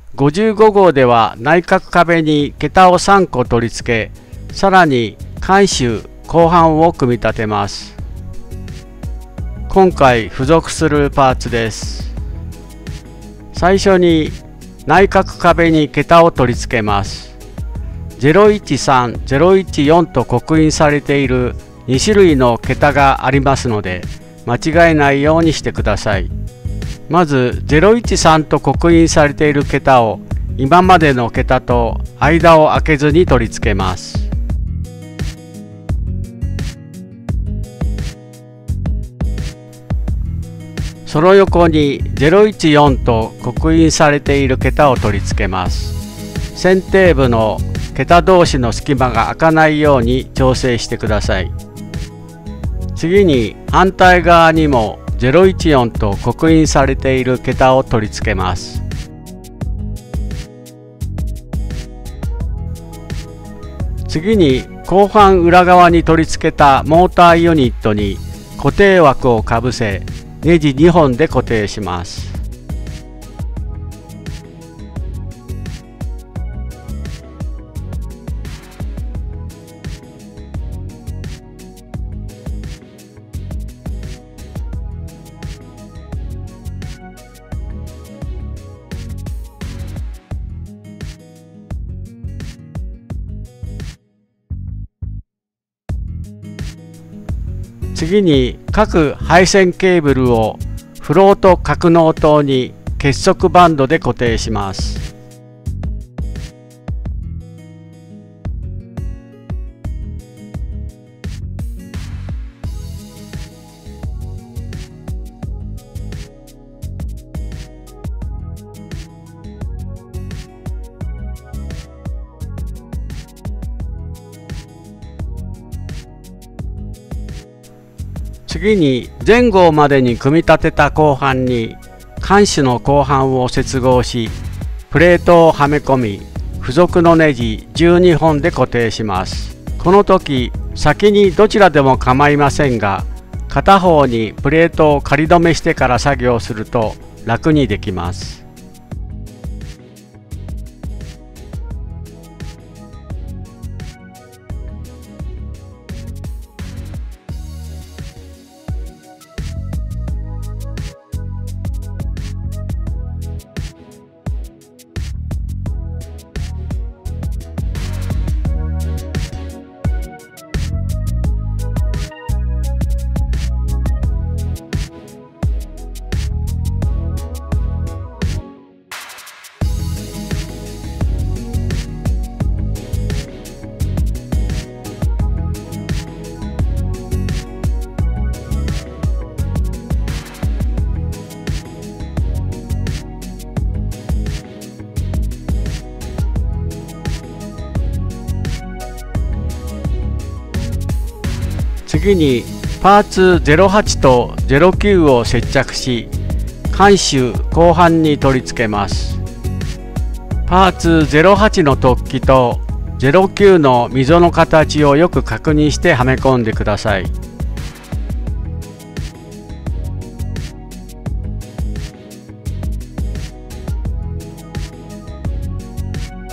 55号では内角壁に桁を3個取り付け、さらに間首後半を組み立てます。今回付属するパーツです。最初に内角壁に桁を取り付けます。013、014と刻印されている2種類の桁がありますので、間違えないようにしてください。まず013と刻印されている桁を今までの桁と間を空けずに取り付けます。その横に014と刻印されている桁を取り付けます。剪定部の桁同士の隙間が空かないように調整してください。次に反対側にも014と刻印されている桁を取り付けます。次に後半裏側に取り付けたモーターユニットに固定枠をかぶせ、ネジ2本で固定します。次に各配線ケーブルをフロート格納塔に結束バンドで固定します。次に前後までに組み立てた後半に間首の後半を接合し、プレートをはめ込み、付属のネジ12本で固定します。この時先にどちらでも構いませんが、片方にプレートを仮止めしてから作業すると楽にできます。次にパーツ08と09を接着し、間首後半に取り付けます。パーツ08の突起と09の溝の形をよく確認してはめ込んでください。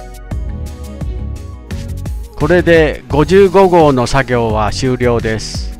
これで55号の作業は終了です。